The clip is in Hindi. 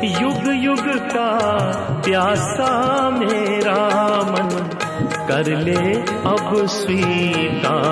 युग युग का प्यासा मेरा मन कर ले अब स्वीकार।